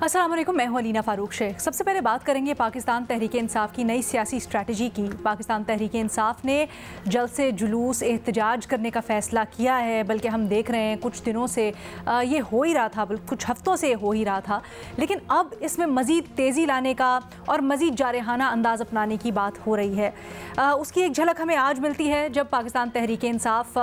अस्सलाम वालेकुम, मैं हूं अलीना फारूक शेख। सबसे पहले बात करेंगे पाकिस्तान तहरीक इंसाफ की नई सियासी स्ट्रैटेजी की। पाकिस्तान तहरीक इंसाफ ने जलसे जुलूस एहतजाज करने का फ़ैसला किया है, बल्कि हम देख रहे हैं कुछ दिनों से ये हो ही रहा था, कुछ हफ्तों से हो ही रहा था, लेकिन अब इसमें मज़ीद तेज़ी लाने का और मज़ीद जारहाना अंदाज़ अपनाने की बात हो रही है। उसकी एक झलक हमें आज मिलती है जब पाकिस्तान तहरीक इंसाफ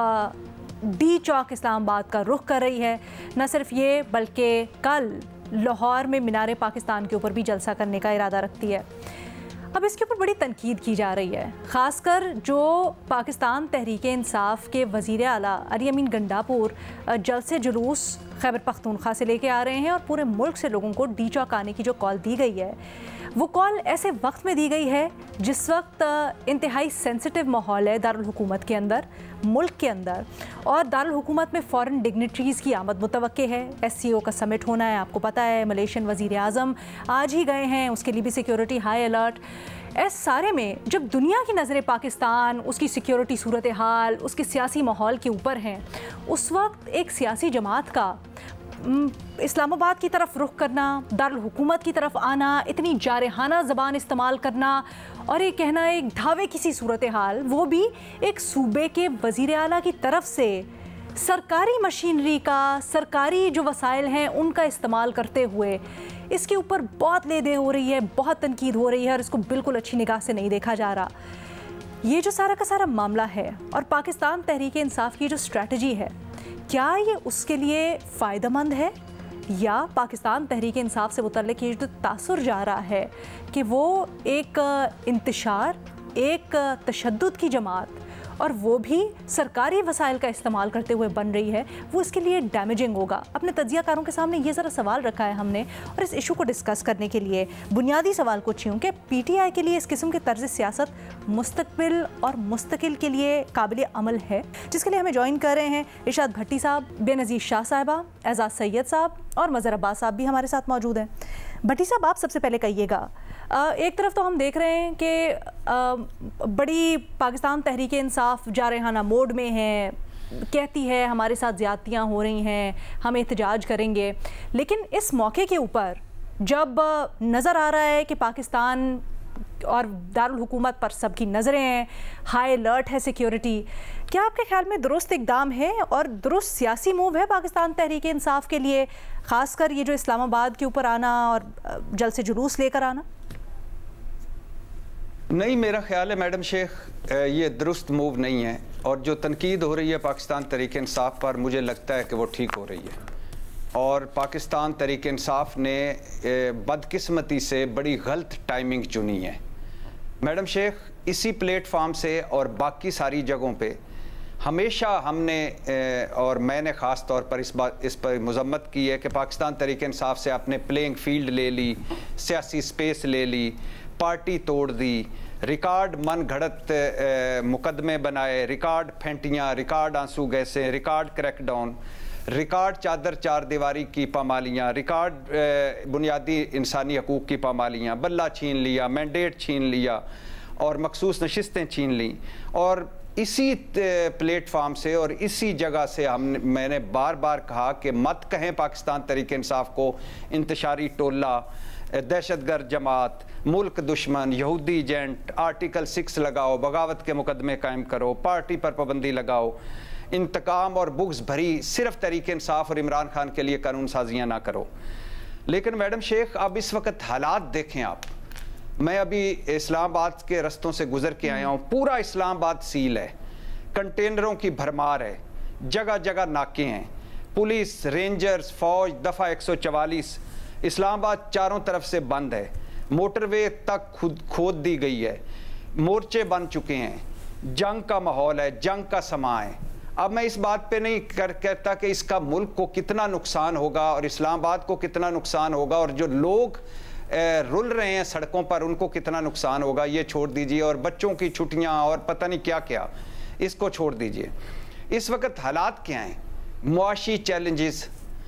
डी चौक इस्लामाबाद का रुख कर रही है। न सिर्फ ये बल्कि कल लाहौर में मीनार पाकिस्तान के ऊपर भी जलसा करने का इरादा रखती है। अब इसके ऊपर बड़ी तनकीद की जा रही है, ख़ासकर जो पाकिस्तान तहरीक इंसाफ के वज़ीर आला अली अमीन गंडापुर जलसे जुलूस खैबर पख्तूनख्वा से लेके आ रहे हैं और पूरे मुल्क से लोगों को डी चौक आने की जो कॉल दी गई है, वो कॉल ऐसे वक्त में दी गई है जिस वक्त इंतहाई सेंसिटिव माहौल है दारुल हुकूमत के अंदर, मुल्क के अंदर, और दारुल हुकूमत में फ़ॉरेन डिग्निटरीज़ की आमद मुतवक्के है। SCO का समिट होना है, आपको पता है, मलेशियन वज़ीर आज़म आज ही गए हैं, उसके लिए भी सिक्योरिटी हाई अलर्ट। इस सारे में जब दुनिया की नज़रें पाकिस्तान, उसकी सिक्योरिटी सूरत हाल, उसके सियासी माहौल के ऊपर हैं, उस वक्त एक सियासी जमात का इस्लामाबाद की तरफ रुख करना, दारुल हुकूमत की तरफ आना, इतनी जारहाना ज़बान इस्तेमाल करना और ये कहना एक धावे किसी सूरत हाल, वो भी एक सूबे के वज़ीर आला की तरफ से सरकारी मशीनरी का, सरकारी जो वसाइल हैं उनका इस्तेमाल करते हुए, इसके ऊपर बहुत लेदे हो रही है, बहुत तनकीद हो रही है और इसको बिल्कुल अच्छी निगाह से नहीं देखा जा रहा। ये जो सारा का सारा मामला है और पाकिस्तान तहरीक इंसाफ की जो स्ट्रैटेजी है, क्या ये उसके लिए फ़ायदेमंद है या पाकिस्तान तहरीक इंसाफ से मुतल्लिक़ ये जो तासुर जा रहा है कि वो एक इंतशार, एक तशद्दुद की जमात और वो भी सरकारी वसाइल का इस्तेमाल करते हुए बन रही है, वो इसके लिए डैमेजिंग होगा। अपने तज्ज़ियाकारों के सामने ये ज़रा सवाल रखा है हमने और इस इशू को डिस्कस करने के लिए बुनियादी सवाल कुछ यूँ कि PTI के लिए इस किस्म के तर्ज़ सियासत मुस्तकबिल और मुस्तकिल के लिए काबिल अमल है, जिसके लिए हमें ज्वाइन कर रहे हैं इरशाद भट्टी साहब, बेनज़ीर शाह साहिबा, एजाज़ सैयद साहब और मज़हर अब्बास साहब भी हमारे साथ मौजूद हैं। भट्टी साहब, आप सबसे पहले कहिएगा, एक तरफ तो हम देख रहे हैं कि बड़ी पाकिस्तान तहरीक इंसाफ जारहाना मोड में है, कहती है हमारे साथ ज़्यादतियाँ हो रही हैं, हम एहतजाज करेंगे, लेकिन इस मौके के ऊपर जब नज़र आ रहा है कि पाकिस्तान और दारुल हुकूमत पर सबकी नज़रें हैं, हाई अलर्ट है सिक्योरिटी, क्या आपके ख्याल में दुरुस्त इक़दाम है और दुरुस्त सियासी मूव है पाकिस्तान तहरीक इंसाफ के लिए, ख़ासकर ये जो इस्लामाबाद के ऊपर आना और जलसे जुलूस लेकर आना? नहीं, मेरा ख्याल है मैडम शेख, ये दुरुस्त मूव नहीं है और जो तनकीद हो रही है पाकिस्तान तहरीक इंसाफ पर, मुझे लगता है कि वो ठीक हो रही है। और पाकिस्तान तहरीक इंसाफ ने बदकिस्मती से बड़ी गलत टाइमिंग चुनी है। मैडम शेख, इसी प्लेटफार्म से और बाकी सारी जगहों पे हमेशा हमने और मैंने ख़ास तौर पर इस पर मज़म्मत की है कि पाकिस्तान तहरीक इंसाफ से आपने प्लेइंग फील्ड ले ली, सियासी स्पेस ले ली, पार्टी तोड़ दी, रिकॉर्ड मन घड़त मुकदमे बनाए, रिकॉर्ड फेंटियाँ, रिकॉर्ड आंसू गैसें, रिकॉर्ड क्रैकडाउन, रिकॉर्ड चादर चार दीवारी की पामालियाँ, रिकॉर्ड बुनियादी इंसानी हकूक़ की पामालियाँ, बल्ला छीन लिया, मैंडेट छीन लिया और मखसूस नशिस्तें छीन लीं। और इसी प्लेटफार्म से और इसी जगह से मैंने बार बार कहा कि मत कहें पाकिस्तान तहरीक इंसाफ को इंतशारी टोला, दहशतगर्द जमात, मुल्क दुश्मन, यहूदी एजेंट, आर्टिकल 6 लगाओ, बगावत के मुकदमे कायम करो, पार्टी पर पाबंदी लगाओ, इंतकाम और बुग्ज भरी सिर्फ तहरीक इंसाफ और इमरान खान के लिए कानून साजियाँ ना करो। लेकिन मैडम शेख, अब इस वक्त हालात देखें आप। मैं अभी इस्लामाबाद के रस्तों से गुजर के आया हूँ, पूरा इस्लामाबाद सील है, कंटेनरों की भरमार है, जगह जगह नाके हैं, पुलिस, रेंजर्स, फौज, दफ़ा 144, इस्लामाबाद चारों तरफ से बंद है, मोटरवे तक खोद दी गई है, मोर्चे बन चुके हैं, जंग का माहौल है, जंग का समा है। अब मैं इस बात पे नहीं कहता कि इसका मुल्क को कितना नुकसान होगा और इस्लामाबाद को कितना नुकसान होगा और जो लोग रुल रहे हैं सड़कों पर उनको कितना नुकसान होगा, ये छोड़ दीजिए, और बच्चों की छुट्टियां और पता नहीं क्या क्या, इसको छोड़ दीजिए। इस वक्त हालात क्या हैं? मुआशी चैलेंजेस,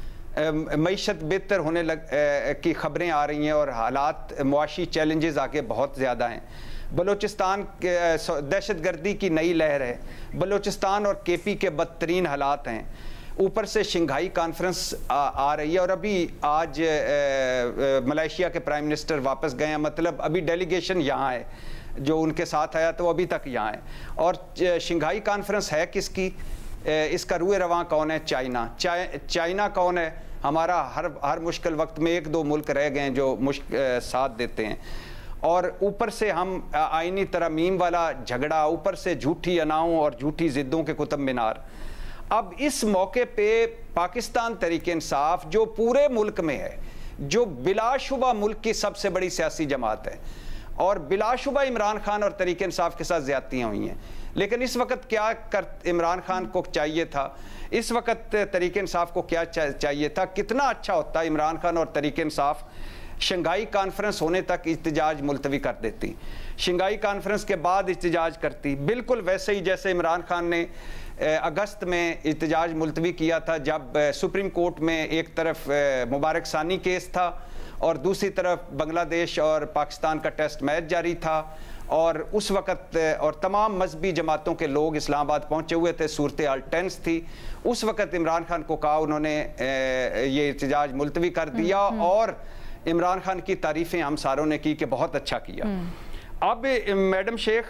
मईशत बेहतर होने की खबरें आ रही हैं और हालात मुआशी चैलेंजेस आगे बहुत ज़्यादा हैं। बलूचिस्तान दहशत गर्दी की नई लहर है, बलूचिस्तान और KP के बदतरीन हालात हैं, ऊपर से शंघाई कॉन्फ्रेंस आ रही है, और अभी आज मलेशिया के प्राइम मिनिस्टर वापस गए हैं, मतलब अभी डेलीगेशन यहाँ है, जो उनके साथ आया तो अभी तक यहाँ है। और शंघाई कॉन्फ्रेंस है किसकी, इसका रूए रवां कौन है? चाइना कौन है? हमारा हर मुश्किल वक्त में एक दो मुल्क रह गए हैं जो साथ देते हैं। और ऊपर से हम आईनी तरमीम वाला झगड़ा, ऊपर से झूठी अनाओं और झूठी ज़िद्दों के कुतुब मीनार। अब इस मौके पे पाकिस्तान तहरीक इंसाफ जो पूरे मुल्क में है, जो बिलाशुबा मुल्क की सबसे बड़ी सियासी जमात है, और बिलाशुबा इमरान खान और तहरीक इंसाफ के साथ ज़्यादतियाँ हुई हैं, लेकिन इस वक्त क्या इमरान खान को चाहिए था, इस वक्त तहरीक इंसाफ को क्या चाहिए था? कितना अच्छा होता इमरान खान और तहरीक इंसाफ शंघाई कॉन्फ्रेंस होने तक इhtजाज मुलतवी कर देती, शंघाई कॉन्फ्रेंस के बाद इhtजाज करती, बिल्कुल वैसे ही जैसे इमरान खान ने अगस्त में इhtजाज मुलतवी किया था, जब सुप्रीम कोर्ट में एक तरफ मुबारक सानी केस था और दूसरी तरफ बांग्लादेश और पाकिस्तान का टेस्ट मैच जारी था, और उस वक़्त और तमाम मजहबी जमातों के लोग इस्लामाबाद पहुँचे हुए थे, सूरत हाल टेंस थी। उस वक़्त इमरान खान को कहा, उन्होंने ये इhtजाज मुलतवी कर दिया, और इमरान खान की तारीफ़ें हम सारों ने की कि बहुत अच्छा किया। अब मैडम शेख,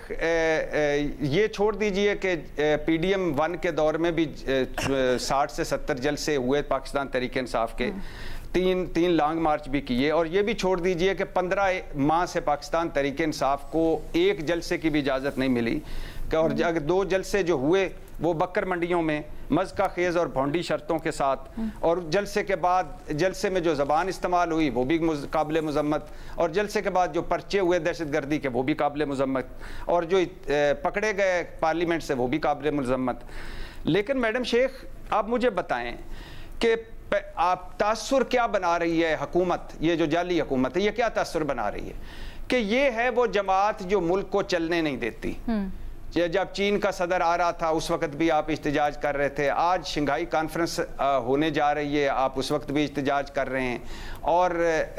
ये छोड़ दीजिए कि PDM 1 के दौर में भी 60 से 70 जलसे हुए पाकिस्तान तहरीक इंसाफ के, तीन लॉन्ग मार्च भी किए, और ये भी छोड़ दीजिए कि 15 माह से पाकिस्तान तहरीक इंसाफ को एक जलसे की भी इजाज़त नहीं मिली, और अगर 2 जलसे जो हुए वो बकर मंडियों में मज़का खेज़ और भौंडी शर्तों के साथ, और जलसे के बाद जलसे में जो ज़बान इस्तेमाल हुई वो भी काबिल मज़म्मत, और जलसे के बाद जो पर्चे हुए दहशत गर्दी के वो भी काबिल मज़म्मत, और जो पकड़े गए पार्लियामेंट से वो भी काबिल मज़म्मत। लेकिन मैडम शेख, आप मुझे बताएं कि आप तासुर क्या बना रही है हुकूमत, ये जो जाली हुकूमत है, ये क्या तासुर बना रही है कि ये है वो जमात जो मुल्क को चलने नहीं देती। जब चीन का सदर आ रहा था उस वक्त भी आप इhtजाज कर रहे थे, आज शंघाई कॉन्फ्रेंस होने जा रही है, आप उस वक्त भी इhtजाज कर रहे हैं, और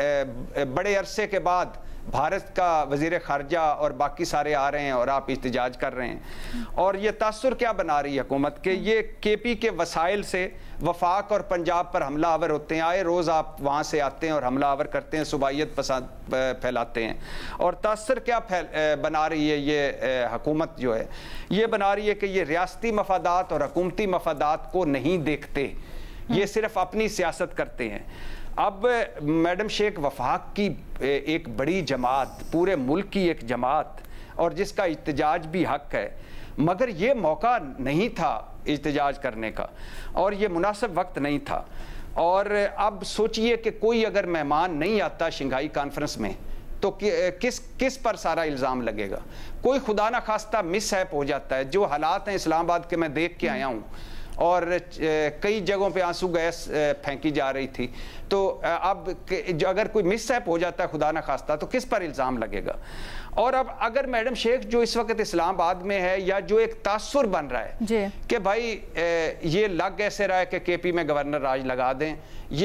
बड़े अरसे के बाद भारत का वज़ीर ख़ारजा और बाकी सारे आ रहे हैं और आप इhtजाज कर रहे हैं। और ये तासुर क्या बना रही है हुकूमत के, ये KP के वसाइल से वफाक और पंजाब पर हमला आवर होते हैं, आए रोज़ आप वहाँ से आते हैं और हमला आवर करते हैं, सुबाइयत पसंद फैलाते हैं। और तासुर क्या बना रही है ये हुकूमत जो है, ये बना रही है कि ये रियासती मफादात और हुकूमती मफादात को नहीं देखते, ये सिर्फ अपनी सियासत करते हैं। अब मैडम शेख, वफाक की एक बड़ी जमात, पूरे मुल्क की एक जमात, और जिसका इhtजाज भी हक है, मगर ये मौका नहीं था इhtजाज करने का, और ये मुनासिब वक्त नहीं था। और अब सोचिए कि कोई अगर मेहमान नहीं आता शंघाई कॉन्फ्रेंस में तो किस पर सारा इल्ज़ाम लगेगा? कोई खुदा ना खास्ता मिसहैप हो जाता है, जो हालात हैं इस्लामाबाद के मैं देख के आया हूँ, और कई जगहों पे आंसू गैस फेंकी जा रही थी, तो अब अगर कोई मिसहैप हो जाता है खुदा न खास्ता तो किस पर इल्ज़ाम लगेगा? और अब अगर मैडम शेख जो इस वक्त इस्लामाबाद में है, या जो एक तासुर बन रहा है कि भाई ये लग ऐसे रहा है कि KP में गवर्नर राज लगा दें,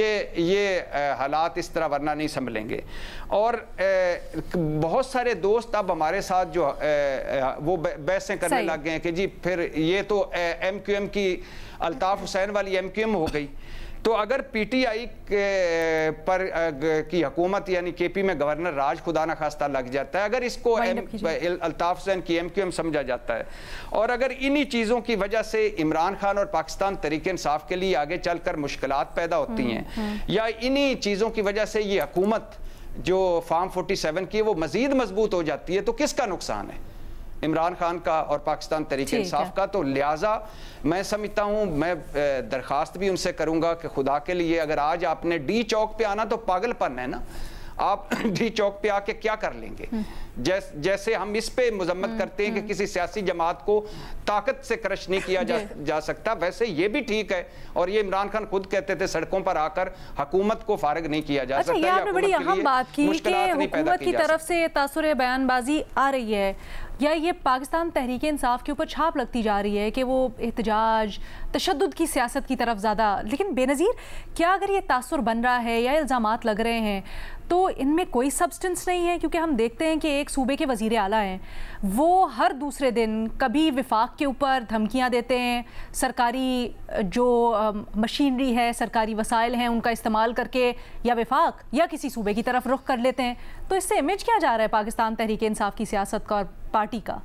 ये हालात इस तरह वरना नहीं संभलेंगे। और बहुत सारे दोस्त अब हमारे साथ जो वो बहसें करने लग गए हैं कि जी फिर ये तो MQM की अल्ताफ़ हुसैन वाली MQM हो गई, तो अगर PTI पर की हुकूमत यानी KP में गवर्नर राज खुदा न खास्ता लग जाता है, अगर इसको अल्ताफ़ हुसैन की MQM समझा जाता है, और अगर इन्हीं चीज़ों की वजह से इमरान खान और पाकिस्तान तहरीक इंसाफ के लिए आगे चलकर मुश्किलात पैदा होती हैं, या इन्हीं चीज़ों की वजह से ये हुकूमत जो फार्म 47 की है वो मज़ीद मजबूत हो जाती है, तो किसका नुकसान है? इमरान खान का और पाकिस्तान तहरीक इंसाफ का। तो लिहाजा मैं समझता हूँ, मैं दरख्वास्त भी उनसे करूँगा कि खुदा के लिए अगर आज आपने D चौक पे आना तो पागलपन है ना, आप D चौक पे आके क्या कर लेंगे? जैसे हम इस पे मजम्मत करते हैं कि किसी सियासी जमात को ताकत से क्रश नहीं किया जा सकता, वैसे ये भी ठीक है, और ये इमरान खान खुद कहते थे सड़कों पर आकर हुकूमत को फारिग नहीं किया जा सकता। ये आपने बड़ी अहम बात की कि हुकूमत की तरफ से तासुर बयानबाजी आ रही है, یا یہ پاکستان تحریک انصاف کے اوپر چھاپ لگتی جا رہی ہے کہ وہ احتجاج تشدد کی سیاست کی طرف زیادہ؟ لیکن بے نظیر کیا اگر یہ تاثر بن رہا ہے یا الزامات لگ رہے ہیں تو ان میں کوئی سبسٹنس نہیں ہے؟ کیونکہ ہم دیکھتے ہیں کہ ایک صوبے کے وزیر اعلیٰ ہیں، وہ ہر دوسرے دن کبھی وفاق کے اوپر دھمکیاں دیتے ہیں، سرکاری جو مشینری ہے، سرکاری وسائل ہیں، ان کا استعمال کر کے یا وفاق یا کسی صوبے کی طرف رخ کر لیتے ہیں. تو اس سے امیج کیا جا رہا ہے پاکستان تحریک انصاف کی سیاست کا اور پارٹی کا؟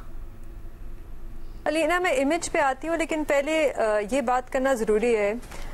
علینا میں امیج پہ آتی ہوں، لیکن پہلے یہ بات کرنا ضروری ہے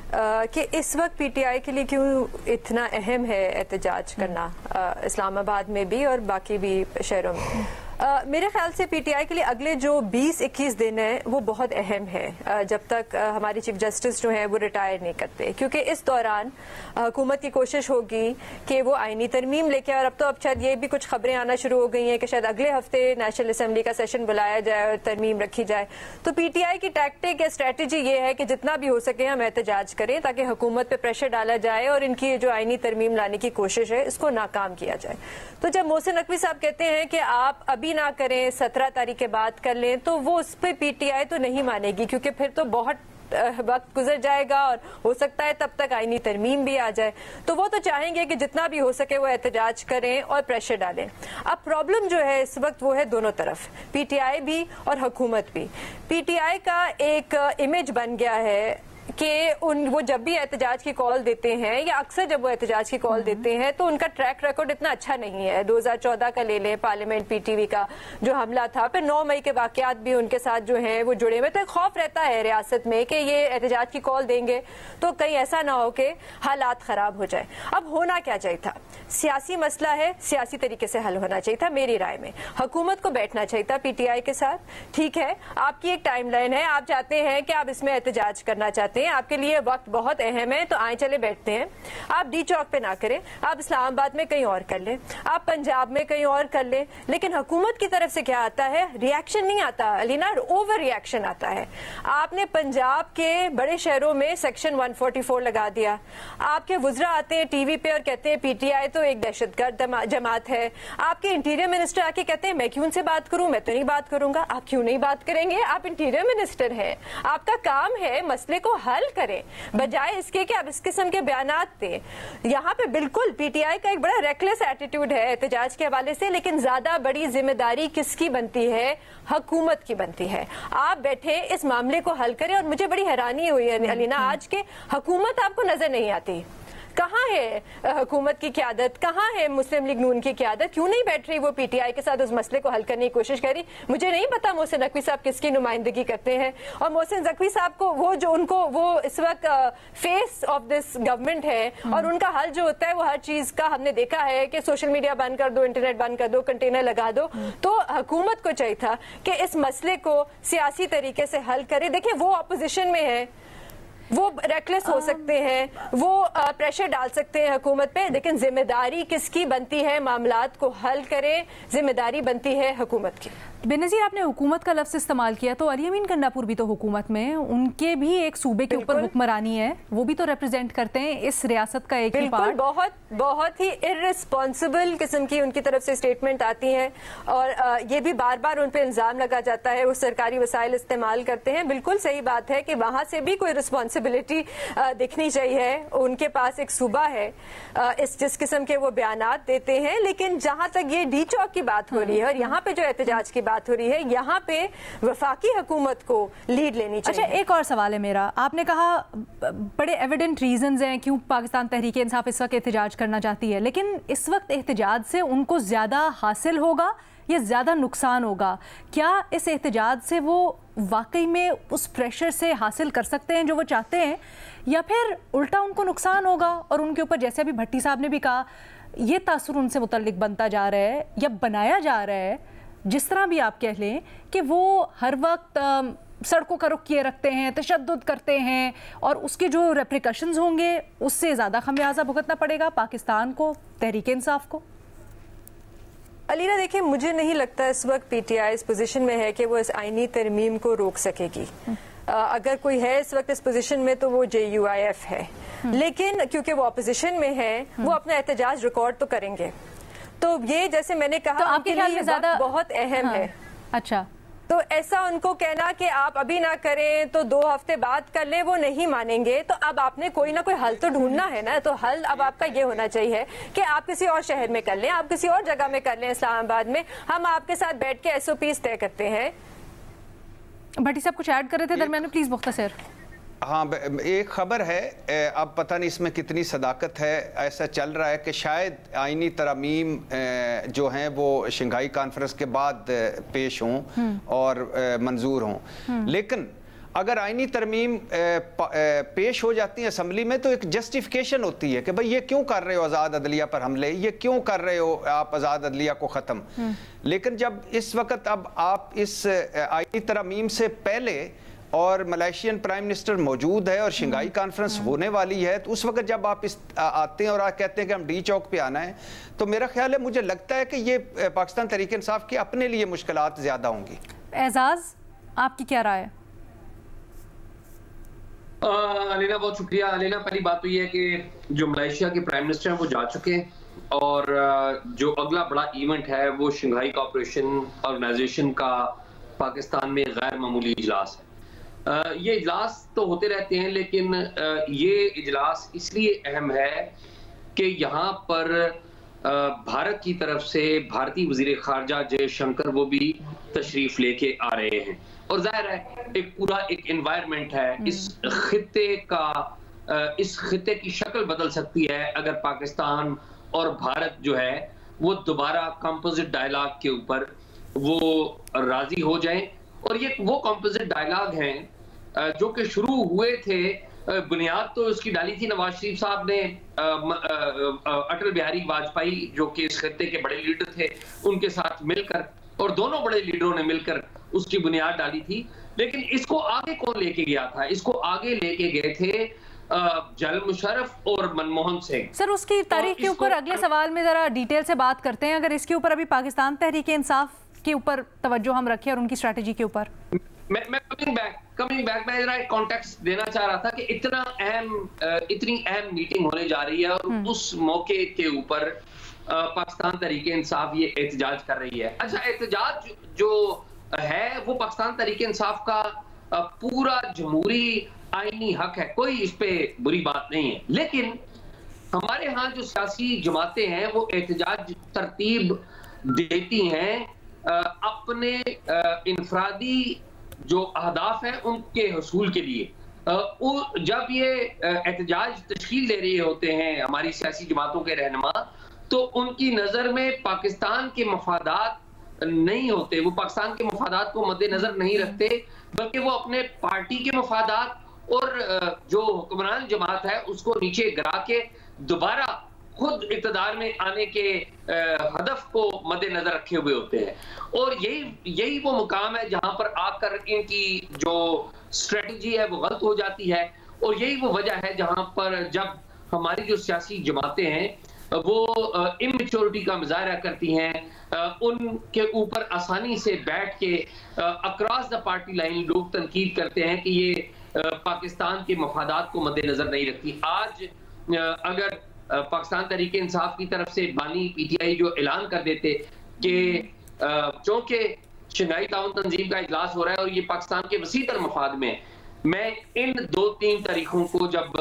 کہ اس وقت پی ٹی آئی کے لیے کیوں اتنا اہم ہے احتجاج کرنا اسلام آباد میں بھی اور باقی بھی شہروں میں. میرے خیال سے پی ٹی آئی کے لیے اگلے جو 20-21 دن ہیں وہ بہت اہم ہے جب تک ہماری چیف جسٹس جو ہیں وہ ریٹائر نہیں کرتے، کیونکہ اس دوران حکومت کی کوشش ہوگی کہ وہ آئینی ترمیم لے کے، اور اب شاید یہ بھی کچھ خبریں آنا شروع ہو گئی ہیں کہ شاید اگلے ہفتے نیشنل اسمبلی کا سیشن بلایا جائے اور ترمیم رکھی جائے. تو پی ٹی آئی کی ٹیکٹک یا اسٹریٹجی یہ ہے کہ جتنا بھی ہو سکے ہم احتجاج کریں تاکہ حکومت پہ پریشر ڈالا جائے اور ان کی جو آئینی ترمیم لانے کی کوشش ہے اس کو ناکام کیا جائے. تو جب محسن نقوی صاحب کہتے ہیں کہ آپ ابھی نہ کریں 17 تاریخ کے بعد کر لیں، تو وہ اس پہ پی ٹی آئی تو نہیں مانے گی، کیونکہ پھر تو بہت وقت گزر جائے گا اور ہو سکتا ہے تب تک آئینی ترمیم بھی آ جائے. تو وہ تو چاہیں گے کہ جتنا بھی ہو سکے وہ احتجاج کریں اور پریشر ڈالیں. اب پرابلم جو ہے اس وقت وہ ہے دونوں طرف، پی ٹی آئی بھی اور حکومت بھی. پی ٹی آئی کا ایک امیج بن گیا ہے کہ وہ جب بھی احتجاج کی کال دیتے ہیں یا اکثر جب وہ احتجاج کی کال دیتے ہیں تو ان کا ٹریک ریکارڈ اتنا اچھا نہیں ہے. 2014 کا لے لیں، پارلیمنٹ پی ٹی وی کا جو حملہ تھا، پھر 9 مئی کے واقعات بھی ان کے ساتھ جو ہیں وہ جڑے ہوئے. تو ایک خوف رہتا ہے ریاست میں کہ یہ احتجاج کی کال دیں گے تو کہیں ایسا نہ ہو کہ حالات خراب ہو جائے. اب ہونا کیا چاہیے تھا؟ سیاسی مسئلہ ہے، سیاسی طریقے سے حل ہونا چاہیے تھا. میری رائے میں حکومت کو بیٹھنا چاہیے تھا پی ٹی آئی کے ساتھ. ٹھیک ہے، آپ کی ایک ٹائم لائن ہے، آپ چاہتے ہیں کہ آپ اس میں احتجاج کرنا چاہتے ہیں، آپ کے لیے وقت بہت اہم ہے، تو آئیں چلے بیٹھتے ہیں. آپ ڈی چوک پہ نہ کریں، آپ اسلام آباد میں کہیں اور کر لیں، آپ پنجاب میں کہیں اور کر لیں. لیکن حکومت کی طرف سے کیا آتا ہے؟ ریاکشن نہیں آتا علینا، اوور ریاکشن آتا ہے. آپ نے پنجاب کے بڑے شہروں میں سیکشن 144 لگا دیا. آپ کے وزراء آتے ہیں ٹی وی پہ اور کہتے ہیں پی ٹی آئی تو ایک دہشت گرد جماعت ہے. آپ کے انٹیریئر منسٹر آ کے کہتے ہیں میں کیوں ان سے بات کروں، میں تو نہیں بات کروں گا. آپ کیوں نہیں بات کریں گے؟ آپ انٹیریئر منسٹر ہیں، آپ کا کام ہے مسئلے کو حل کریں بجائے اس کے کہ آپ اس قسم کے بیانات دیں. یہاں پہ بالکل پی ٹی آئی کا ایک بڑا ریکلیس ایٹیٹیوڈ ہے احتجاج کے حوالے سے، لیکن زیادہ بڑی ذمہ داری کس کی بنتی ہے؟ حکومت کی بنتی ہے. آپ بیٹھے اس معاملے کو حل کریں. اور مجھے بڑی حیرانی ہوئی ہے علینا آج کے حکومت آپ کو نظر نہیں آتی. کہاں ہے حکومت کی قیادت؟ کہاں ہے مسلم لیگ نون کی قیادت؟ کیوں نہیں بیٹھ رہی وہ پی ٹی آئی کے ساتھ اس مسئلے کو حل کرنے کی کوشش کر رہی؟ مجھے نہیں پتا محسن نقوی صاحب کس کی نمائندگی کرتے ہیں. اور محسن نقوی صاحب کو وہ اس وقت فیس آف دس گورنمنٹ ہے، اور ان کا حل جو ہوتا ہے وہ ہر چیز کا ہم نے دیکھا ہے کہ سوشل میڈیا بند کر دو، انٹرنیٹ بند کر دو، کنٹینر لگا دو. تو حکومت کو چاہیے تھا کہ اس مسئلے کو سیاسی طریقے سے حل کرے. دیکھیں وہ اپوزیشن میں ہے، وہ ریکلیس ہو سکتے ہیں، وہ پریشر ڈال سکتے ہیں حکومت پہ، لیکن ذمہ داری کس کی بنتی ہے؟ معاملات کو حل کریں، ذمہ داری بنتی ہے حکومت کی. بے نظیر آپ نے حکومت کا لفظ استعمال کیا، تو علی امین کنڈاپور بھی تو حکومت میں، ان کے بھی ایک صوبے کے اوپر حکمرانی ہے، وہ بھی تو ریپرزینٹ کرتے ہیں اس ریاست کا ایک ہی پارٹ. بہت ہی ارسپانسبل قسم کی ان کی طرف سے اسٹیٹمنٹ آتی ہیں، اور یہ بھی بار بار ان پہ الزام لگا جاتا ہے وہ سرکاری وسائل استعمال کرتے ہیں. بالکل صحیح بات ہے کہ وہاں سے بھی کوئی رسپانسبلٹی دکھنی چاہیے. ان کے پاس ایک صوبہ ہے جس قسم کے وہ بیانات دیتے ہیں. لیکن جہاں تک یہ ڈی چوک کی بات ہو رہی ہے اور یہاں پہ جو احتجاج کی بات ہو رہی ہے، یہاں پہ وفاقی حکومت کو لیڈ لینی چاہیے. اچھا، ایک اور سوال ہے میرا. آپ نے کہا بڑے ایویڈنٹ ریزنز ہیں کیوں پاکستان تحریک انصاف اس وقت احتجاج کرنا چاہتی ہے، لیکن اس وقت احتجاج سے ان کو زیادہ حاصل ہوگا یا زیادہ نقصان ہوگا؟ کیا اس احتجاج سے وہ واقعی میں اس پریشر سے حاصل کر سکتے ہیں جو وہ چاہتے ہیں، یا پھر الٹا ان کو نقصان ہوگا اور ان کے اوپر، جیسے ابھی بھٹی صاحب نے بھی کہا، یہ تاثر ان سے متعلق بنتا جا رہا ہے یا بنایا جا رہا ہے، جس طرح بھی آپ کہہ لیں کہ وہ ہر وقت سڑکوں کا رخ کیے رکھتے ہیں، تشدد کرتے ہیں، اور اس کے جو ریپریکشنز ہوں گے اس سے زیادہ خمیازہ بھگتنا پڑے گا پاکستان کو، تحریک انصاف کو؟ علینا دیکھیں، مجھے نہیں لگتا اس وقت P T I us position میں ہے کہ وہ اس آئینی ترمیم کو روک سکے گی. اگر کوئی ہے اس وقت اس پوزیشن میں تو وہ JUIF ہے. لیکن کیونکہ وہ اپوزیشن میں ہے، وہ اپنا احتجاج ریکارڈ تو کریں گے. تو یہ جیسے میں نے کہا آپ کے لیے بہت اہم ہے. اچھا تو ایسا ان کو کہنا کہ آپ ابھی نہ کریں تو 2 ہفتے بعد کر لیں، وہ نہیں مانیں گے. تو اب آپ نے کوئی نہ کوئی حل تو ڈھونڈنا ہے نا. تو حل اب آپ کا یہ ہونا چاہیے کہ آپ کسی اور شہر میں کر لیں، آپ کسی اور جگہ میں کر لیں، اسلام آباد میں ہم آپ کے ساتھ بیٹھ کے SOPs طے کرتے ہیں. بھٹی صاحب کچھ ایڈ کر رہے تھے درمیان میں، پلیز مختصر. ہاں ایک خبر ہے، اب پتہ نہیں اس میں کتنی صداقت ہے. ایسا چل رہا ہے کہ شاید آئینی ترامیم جو ہیں وہ شنگھائی کانفرنس کے بعد پیش ہوں اور منظور ہوں. لیکن اگر آئینی ترمیم پیش ہو جاتی ہیں اسمبلی میں تو ایک جسٹیفیکیشن ہوتی ہے کہ بھئی یہ کیوں کر رہے ہو آزاد عدلیہ پر حملے، یہ کیوں کر رہے ہو آپ آزاد عدلیہ کو ختم. لیکن جب اس وقت اب آپ اس آئینی ترمیم سے پہلے اور ملائیشین پرائم منسٹر موجود ہے اور شنگھائی کانفرنس ہونے والی ہے، تو اس وقت جب آپ آتے ہیں اور آپ کہتے ہیں کہ ہم ڈی چوک پہ آنا ہے، تو میرا خیال ہے، مجھے لگتا ہے کہ یہ پاکستان تحریک انصاف کی اپنے لیے مشکلات زیادہ ہوں گی. اعزاز آپ کی کیا رائے ہے؟ علینا بہت شکریہ. علینا پہلی بات تو یہ ہے کہ جو ملائیشیا کے پرائم منسٹر ہیں وہ جا چکے ہیں، اور جو اگلا بڑا ایونٹ ہے وہ شنگھائی کوآپریشن آرگنائزیشن کا پاکستان میں غیر معمولی اجلاس ہے. یہ اجلاس تو ہوتے رہتے ہیں، لیکن یہ اجلاس اس لیے اہم ہے کہ یہاں پر بھارت کی طرف سے بھارتی وزیر خارجہ جے شنکر وہ بھی تشریف لے کے آ رہے ہیں، اور ظاہر ہے ایک پورا ایک انوائرمنٹ ہے. اس خطے کی شکل بدل سکتی ہے اگر پاکستان اور بھارت جو ہے وہ دوبارہ کمپوزٹ ڈائلاگ کے اوپر وہ راضی ہو جائیں. اور یہ وہ کمپوزٹ ڈائلاگ ہیں جو کہ شروع ہوئے تھے، بنیاد تو اس کی ڈالی تھی نواز شریف صاحب نے، اٹل بہاری واجپئی جو کہ اس خطے کے بڑے لیڈر تھے ان کے ساتھ مل کر، اور دونوں بڑے لیڈروں نے مل کر اس کی بنیاد ڈالی تھی. لیکن اس کو آگے کون لے کے گیا تھا؟ اس کو آگے لے کے گئے تھے جنرل مشرف اور منموہن سنگھ. سر اس کی تاریخ کے اوپر اگلے سوال میں ذرا ڈیٹیل سے بات کرتے ہیں. اگر اس کے اوپر ابھی پاکستان تحریک انصاف کے اوپر توجہ ہم رکھیں اور ان کی اسٹریٹجی کے اوپر. میں کمنگ بیک میں ذرا ایک کانٹیکسٹ دینا چاہ رہا تھا کہ اتنی اہم میٹنگ ہونے جا رہی ہے اور اس موقع کے اوپر پاکستان تحریک انصاف یہ احتجاج کر رہی ہے. اچھا، احتجاج جو ہے وہ پاکستان تحریک انصاف کا پورا جمہوری آئینی حق ہے، کوئی اس پہ بری بات نہیں ہے. لیکن ہمارے ہاں جو سیاسی جماعتیں ہیں وہ احتجاج ترتیب دیتی ہیں اپنے انفرادی جو اہداف ہیں ان کے حصول کے لیے. جب یہ احتجاج تشکیل دے رہے ہوتے ہیں ہماری سیاسی جماعتوں کے رہنما، تو ان کی نظر میں پاکستان کے مفادات نہیں ہوتے، وہ پاکستان کے مفادات کو مد نظر نہیں رکھتے، بلکہ وہ اپنے پارٹی کے مفادات اور جو حکمران جماعت ہے اس کو نیچے گرا کے دوبارہ خود اقتدار میں آنے کے ہدف کو مد نظر رکھے ہوئے ہوتے ہیں. اور یہی وہ مقام ہے جہاں پر آ کر ان کی جو اسٹریٹجی ہے وہ غلط ہو جاتی ہے. اور یہی وہ وجہ ہے جہاں پر جب ہماری جو سیاسی جماعتیں ہیں وہ اممیچورٹی کا مظاہرہ کرتی ہیں، ان کے اوپر آسانی سے بیٹھ کے اکراس دا پارٹی لائن لوگ تنقید کرتے ہیں کہ یہ پاکستان کے مفادات کو مد نظر نہیں رکھتی. آج اگر پاکستان تحریک انصاف کی طرف سے بانی پی ٹی آئی جو اعلان کر دیتے کہ چونکہ شنگھائی تعاون تنظیم کا اجلاس ہو رہا ہے اور یہ پاکستان کے وسیع تر مفاد میں ان 2-3 تاریخوں کو جب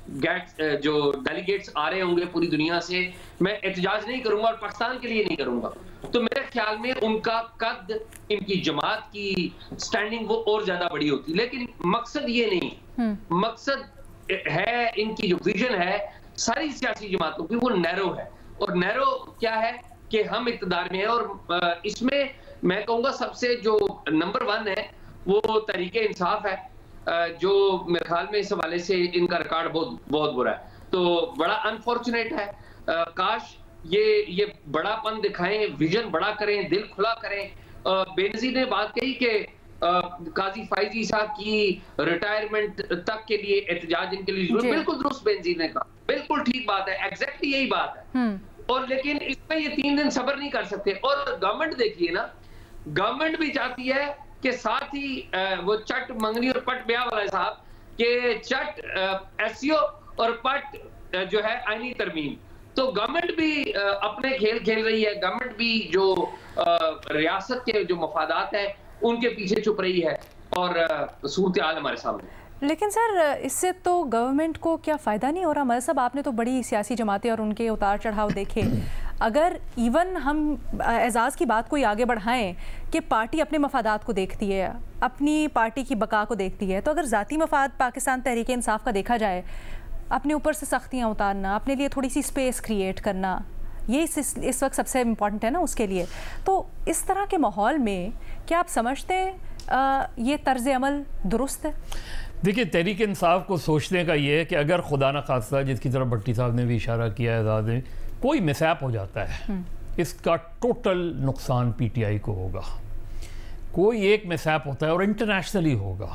جو ڈیلیگیٹس آ رہے ہوں گے پوری دنیا سے، میں احتجاج نہیں کروں گا اور پاکستان کے لیے نہیں کروں گا، تو میرے خیال میں ان کا قد، ان کی جماعت کی سٹینڈنگ وہ اور زیادہ بڑی ہوتی. لیکن مقصد یہ نہیں، مقصد ہے ان کی جو ویژن ہے ساری سیاسی جماعتوں کی، وہ نیرو ہے. اور نیرو کیا ہے کہ ہم اقتدار میں ہیں، اور اس میں کہوں گا سب سے جو نمبر 1 ہے وہ تحریک انصاف ہے، جو میرے خیال میں اس حوالے سے ان کا ریکارڈ بہت برا ہے. تو بڑا انفارچونیٹ ہے. کاش یہ بڑا پن دکھائیں، ویژن بڑا کریں، دل کھلا کریں. بے نظیر نے بات کہی کہ قاضی فائزی صاحب کی ریٹائرمنٹ تک کے لیے احتجاج ان کے لیے ضرورت، بالکل درست بے نظیر نے کہا، بالکل ٹھیک بات ہے، ایگزیکٹلی یہی بات ہے. اور لیکن اس میں یہ 3 دن صبر نہیں کر سکتے. اور گورنمنٹ دیکھیے نا، گورنمنٹ بھی چاہتی ہے کہ ساتھ ہی وہ چٹ منگنی اور پٹ بیاہ والا صاحب کہ چٹ ایس سی او اور پٹ جو ہے آئینی ترمیم، تو گورنمنٹ بھی اپنے کھیل کھیل رہی ہے، گورنمنٹ بھی جو ریاست کے جو مفادات ہیں ان کے پیچھے چھپ رہی ہے، اور صورتحال ہمارے سامنے۔ لیکن سر اس سے تو گورنمنٹ کو کیا فائدہ نہیں ہو رہا؟ مطلب آپ نے تو بڑی سیاسی جماعتیں اور ان کے اتار چڑھاؤ دیکھے، اگر ایون ہم اعزاز کی بات کوئی آگے بڑھائیں کہ پارٹی اپنے مفادات کو دیکھتی ہے، اپنی پارٹی کی بقا کو دیکھتی ہے، تو اگر ذاتی مفاد پاکستان تحریک انصاف کا دیکھا جائے، اپنے اوپر سے سختیاں اتارنا، اپنے لیے تھوڑی سی سپیس کریٹ کرنا، یہ اس وقت سب سے امپورٹنٹ ہے نا اس کے لیے، تو اس طرح کے ماحول میں کیا آپ سمجھتے ہیں یہ طرز عمل درست ہے؟ دیکھیے، تحریک انصاف کو سوچنے کا یہ ہے کہ اگر خدا نخواستہ، جس کی طرف بھٹی صاحب نے بھی اشارہ کیا ہے، اعزاز نے، کوئی مسیپ ہو جاتا ہے، اس کا ٹوٹل نقصان پی ٹی آئی کو ہوگا۔ کوئی ایک مسیپ ہوتا ہے اور انٹرنیشنلی ہوگا۔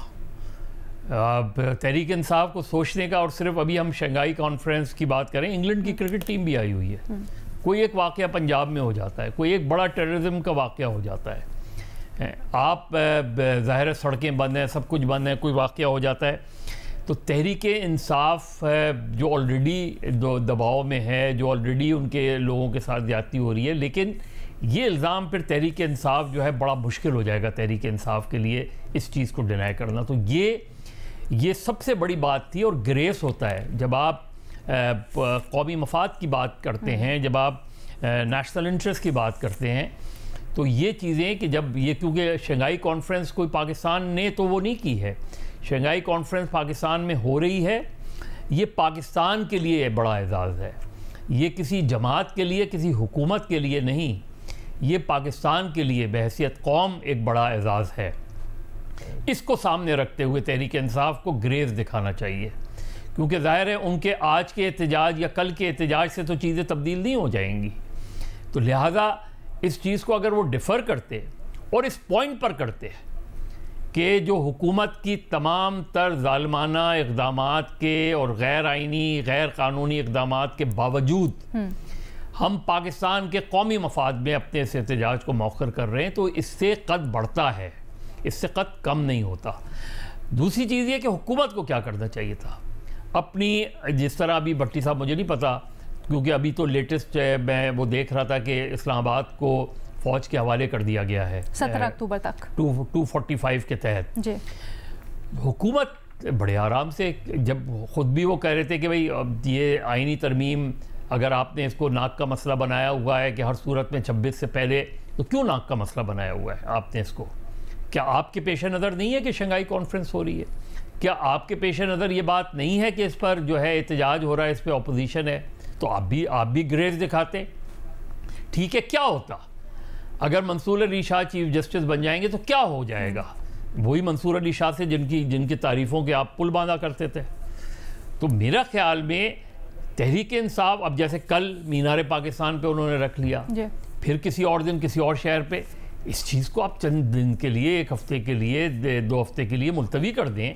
تحریک انصاف کو سوچنے کا، اور صرف ابھی ہم شنگھائی کانفرنس کی بات کریں، انگلینڈ کی کرکٹ ٹیم بھی آئی ہوئی ہے، کوئی ایک واقعہ پنجاب میں ہو جاتا ہے، کوئی ایک بڑا ٹیررزم کا واقعہ ہو جاتا ہے، آپ ظاہر سڑکیں بند ہیں، سب کچھ بند ہے، کوئی واقعہ ہو جاتا ہے، تو تحریک انصاف جو آلریڈی دباؤ میں ہے، جو آلریڈی ان کے لوگوں کے ساتھ زیادتی ہو رہی ہے، لیکن یہ الزام پھر تحریک انصاف جو ہے بڑا مشکل ہو جائے گا تحریک انصاف کے لیے اس چیز کو ڈینائی کرنا۔ تو یہ سب سے بڑی بات تھی، اور گریس ہوتا ہے جب آپ قومی مفاد کی بات کرتے ہیں، جب آپ نیشنل انٹرسٹ کی بات کرتے ہیں، تو یہ چیزیں کہ جب یہ، کیونکہ شنگھائی کانفرنس کوئی پاکستان نے تو وہ نہیں کی ہے، شنگھائی کانفرنس پاکستان میں ہو رہی ہے، یہ پاکستان کے لیے بڑا اعزاز ہے، یہ کسی جماعت کے لیے، کسی حکومت کے لیے نہیں، یہ پاکستان کے لیے بحیثیت قوم ایک بڑا اعزاز ہے۔ اس کو سامنے رکھتے ہوئے تحریک انصاف کو گریز دکھانا چاہیے، کیونکہ ظاہر ہے ان کے آج کے احتجاج یا کل کے احتجاج سے تو چیزیں تبدیل نہیں ہو جائیں گی، تو لہٰذا اس چیز کو اگر وہ ڈیفر کرتے اور اس پوائنٹ پر کرتے کہ جو حکومت کی تمام تر ظالمانہ اقدامات کے اور غیر آئینی، غیر قانونی اقدامات کے باوجود ہم پاکستان کے قومی مفاد میں اپنے اس احتجاج کو مؤخر کر رہے ہیں، تو اس سے قد بڑھتا ہے، اس سے قد کم نہیں ہوتا۔ دوسری چیز یہ کہ حکومت کو کیا کرنا چاہیے تھا، اپنی، جس طرح ابھی بھٹی صاحب، مجھے نہیں پتا کیونکہ ابھی تو لیٹسٹ میں وہ دیکھ رہا تھا کہ اسلام آباد کو فوج کے حوالے کر دیا گیا ہے 17 اکتوبر تک 245 کے تحت۔ جی حکومت بڑے آرام سے، جب خود بھی وہ کہہ رہے تھے کہ بھئی یہ آئینی ترمیم، اگر آپ نے اس کو ناک کا مسئلہ بنایا ہوا ہے کہ ہر صورت میں 26 سے پہلے، تو کیوں ناک کا مسئلہ بنایا ہوا ہے آپ نے اس کو؟ کیا آپ کے پیش نظر نہیں ہے کہ شنگھائی کانفرنس ہو رہی ہے؟ کیا آپ کے پیش نظر یہ بات نہیں ہے کہ اس پر جو ہے احتجاج ہو رہا ہے، اس پہ اپوزیشن ہے؟ تو آپ بھی گریز دکھاتے۔ ٹھیک ہے، کیا ہوتا اگر منصور علی شاہ چیف جسٹس بن جائیں گے تو کیا ہو جائے گا؟ وہی منصور علی شاہ سے جن کی تعریفوں کے آپ پل باندھا کرتے تھے۔ تو میرا خیال میں تحریک انصاف، اب جیسے کل مینار پاکستان پہ انہوں نے رکھ لیا، پھر کسی اور دن کسی اور شہر پہ، اس چیز کو آپ چند دن کے لیے، ایک ہفتے کے لیے، 2 ہفتے کے لیے ملتوی کر دیں۔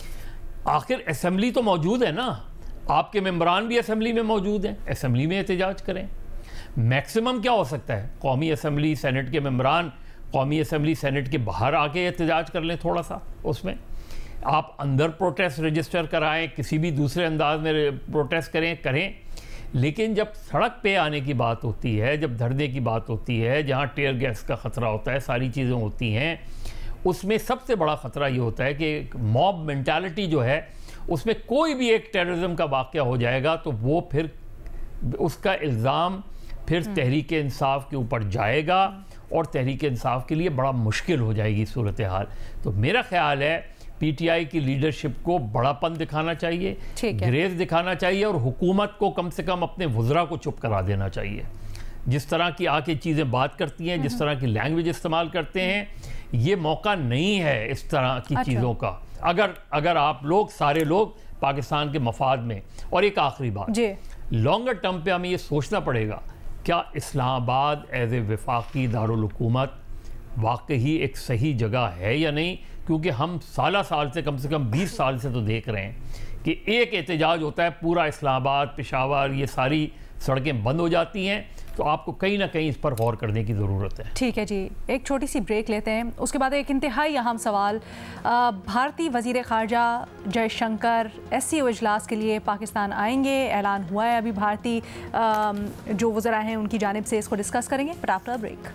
آخر اسمبلی تو موجود ہے نا، آپ کے ممبران بھی اسمبلی میں موجود ہیں، اسمبلی میں احتجاج کریں۔ میکسیمم کیا ہو سکتا ہے، قومی اسمبلی سینٹ کے ممبران قومی اسمبلی سینٹ کے باہر آ کے احتجاج کر لیں، تھوڑا سا اس میں آپ اندر پروٹیسٹ رجسٹر کرائیں، کسی بھی دوسرے انداز میں پروٹیسٹ کریں، لیکن جب سڑک پہ آنے کی بات ہوتی ہے، جب دھرنے کی بات ہوتی ہے، جہاں ٹیئر گیس کا خطرہ ہوتا ہے، ساری چیزیں ہوتی ہیں، اس میں سب سے بڑا خطرہ یہ ہوتا ہے کہ موب مینٹالٹی جو ہے، اس میں کوئی بھی ایک ٹیررزم کا واقعہ ہو جائے گا تو وہ پھر اس کا الزام پھر تحریک انصاف کے اوپر جائے گا، اور تحریک انصاف کے لیے بڑا مشکل ہو جائے گی صورتحال۔ تو میرا خیال ہے پی ٹی آئی کی لیڈرشپ کو بڑا پن دکھانا چاہیے، گریز دکھانا چاہیے، اور حکومت کو کم سے کم اپنے وزراء کو چپ کرا دینا چاہیے۔ جس طرح کی آ کے چیزیں بات کرتی ہیں، جس طرح کی لینگویج استعمال کرتے ہیں، یہ موقع نہیں ہے اس طرح کی چیزوں کا، اگر آپ لوگ، سارے لوگ پاکستان کے مفاد میں۔ اور ایک آخری بات، لانگر ٹرم پہ ہمیں یہ سوچنا پڑے گا، کیا اسلام آباد ایز اے وفاقی دارالحکومت واقعی ایک صحیح جگہ ہے یا نہیں؟ کیونکہ ہم سال سے کم 20 سال سے تو دیکھ رہے ہیں کہ ایک احتجاج ہوتا ہے، پورا اسلام آباد، پشاور، یہ ساری سڑکیں بند ہو جاتی ہیں، تو آپ کو کہیں نہ کہیں اس پر غور کرنے کی ضرورت ہے. ٹھیک ہے جی، ایک چھوٹی سی بریک لیتے ہیں، اس کے بعد ایک انتہائی اہم سوال. بھارتی وزیر خارجہ جے شنکر SCO اجلاس کے لیے پاکستان آئیں گے، اعلان ہوا ہے ابھی بھارتی جو وزراء ہیں ان کی جانب سے، اس کو ڈسکس کریں گے but after break.